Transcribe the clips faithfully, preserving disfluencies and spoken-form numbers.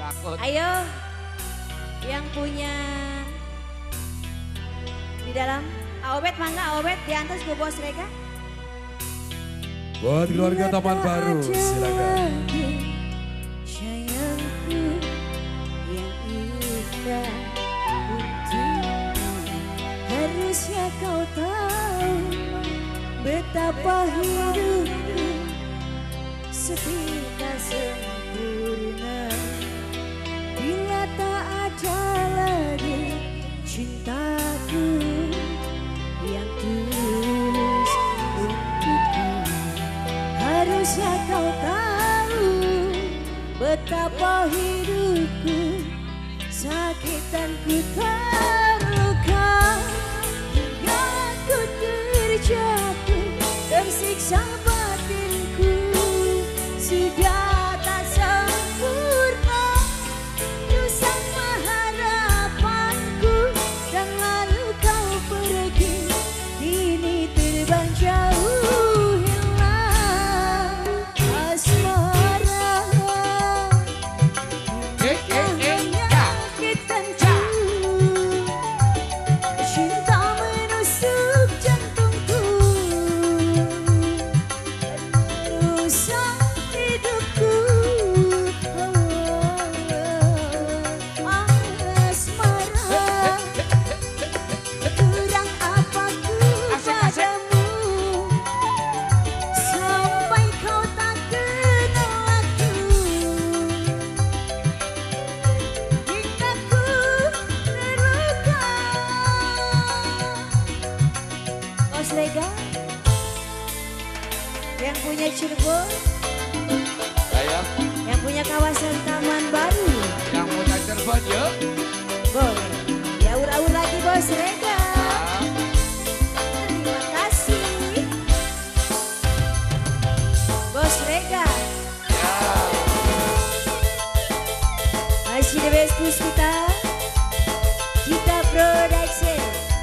takut. Ayo, yang punya di dalam Awet mangga, Awet diantar ke bos mereka. Buat keluarga Taman Baru, silakan. Sayangku yang indah untukmu, harusnya kau tahu betapa hidupku setia sempurna bila tak ada lagi cintaku yang tulus untukmu. Harusnya kau tahu betapa hidupku sakit dan ku terluka hingga ku terjatuh, tersiksa batinku sudah tak sempurna. Dosa harapanku dan lalu kau pergi, kini terbang jauh hilang asmara. Eh, eh, eh, ya. Cinta menusuk jantungku, merusak hidupku. Asmara, kurang apa ku padamu sampai kau tak kenal aku, hingga ku terluka. Bos Lega yang punya Cirebon, Saya yang punya kawasan Taman Baru, yang punya Cirebon yuk. boleh ya ur-ur lagi Bos Lega. Terima kasih Bos Lega. Masih the best Puspita kita production.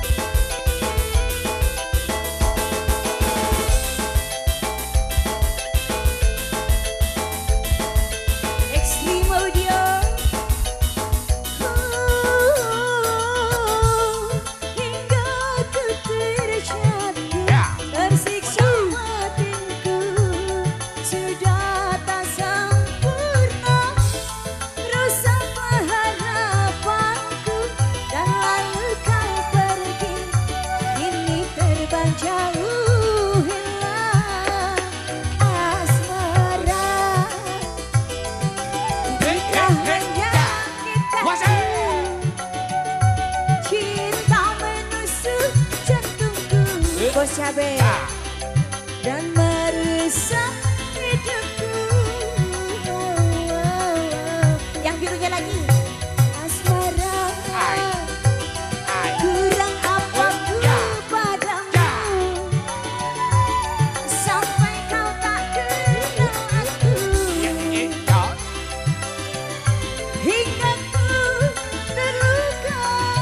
Extreme Audio. Hingga ku terjatuh, tersiksa batinku sudah tak sempurna. Rusak harapanku dan lalu kau pergi, kini terbang jauh hilang asmara. Kita hanya kita cinta menusuk jantungku, Bos Cabe, dan merusak hidupku. Yang birunya lagi asmara, kurang apa ku padamu sampai kau tak kenal aku, hingga ku terluka.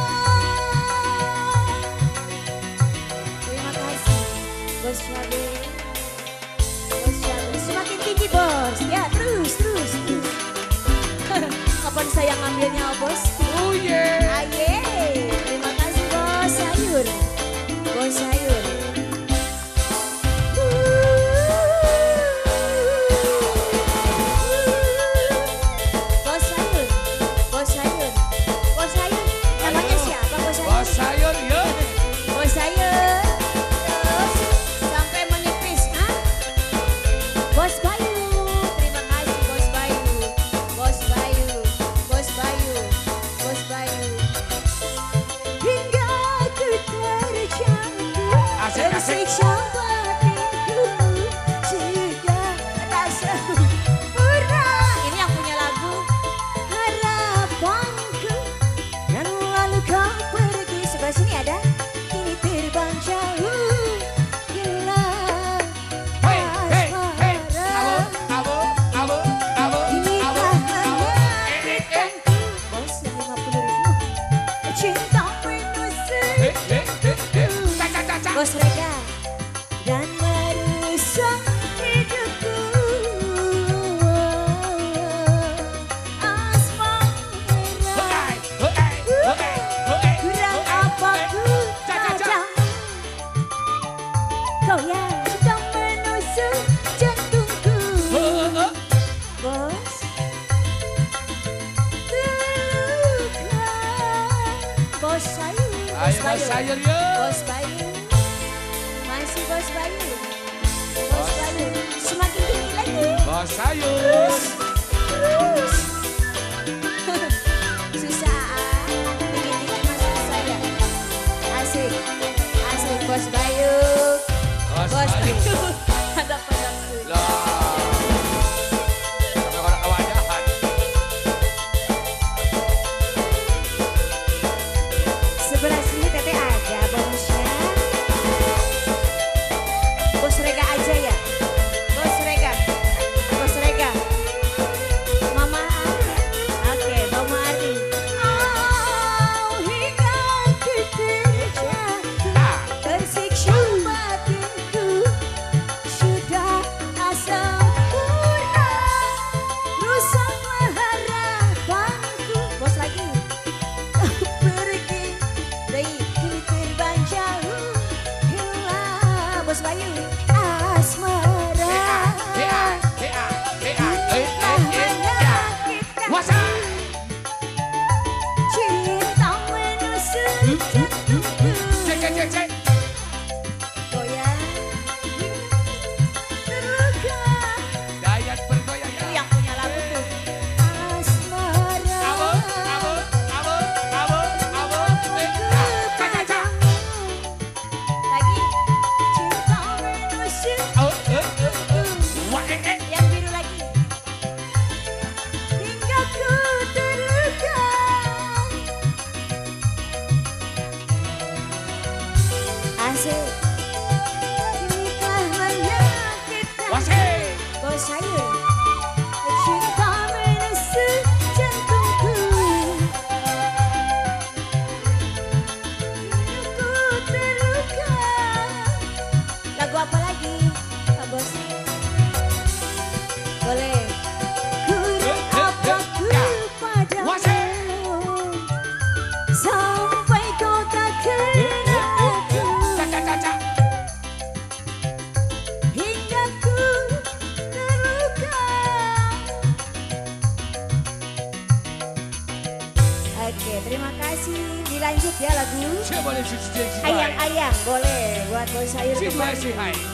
Terima kasih Bos Cabe, Bos Cabe semakin tinggi Bos, ya terus terus terus. Kapan saya ngambilnya Bos? Oh yeah. Aye, terima kasih Bos Sayur, Bos Sayur. Bos Sayur, Bos Sayur, Bos Sayur. Namanya siapa Bos Sayur? Bos sayur yuk. Bos Sayur. Terus sampai menipis, ha? Bos Bayu, terima kasih Bos Bayu, Bos Bayu, Bos Bayu, Bos Bayu. Bos Ayo, Bayu. Bos Sayur yuk. Bos Bayu. Masih Bos Bayu. Bos Bayu. Semakin tinggi lagi. Bos Sayur. Terus. Terus. Susah. Tinggi-tinggi masih susah ya. Asik. Asik Bos Bayu. Bos Bos Bayu. Bayu. Ada pedangku. Lah. Sampai orang kewajahan. Sebelah sini Tete ada bonusnya. Bos Rega aja ya. Bos Rega. Bos Rega. Mama Ari. Oke, Mama Ari. Oh, hingga titik jatuh, tersiksa batinku, sudah asam kurang, rusaklah harapanku. Bos lagi. Pergi dari terbang jauh, hilang Bos Bayu asmara. Hea, hea, hea, eh, Kita eh, eh, ya. hanya kita, Wasa. cinta menusuk jantungku. Cek, cek, cek, cek. Goyang, terluka. Dayat bergoyang Itu ya. yang punya lagu tuh. Asmara. Abo, abo, abo, abo, abo. Eh, ya. Cek, cek, cek. Lagi cinta menusuk Oh, eh, eh, eh. Wah, eh, eh. yang biru lagi. Hingga ku terluka. Asik. Kita menyakitkan. Wasih. Bos Sayur. Cinta menusuk jantungku. Ku terluka. Lagu apa lagi, Pak Bos? Boleh. Kurang apa ku Wasih. padamu, sampai kau tak kenal aku. Cak, cak, cak, cak. Hingga ku terluka. Oke, terima kasih. Dilanjut ya lagu. Siapa boleh suci, suci, suci. Ayang-ayang boleh buat Bos Sayur Si kembali. Hai, si Hai.